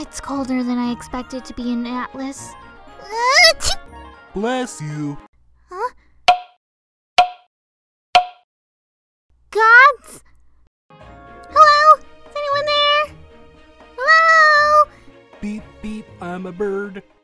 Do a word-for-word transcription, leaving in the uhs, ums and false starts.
It's colder than I expected to be in Atlas. Bless you. Huh? Gods? Hello? Is anyone there? Hello? Beep, beep, I'm a bird.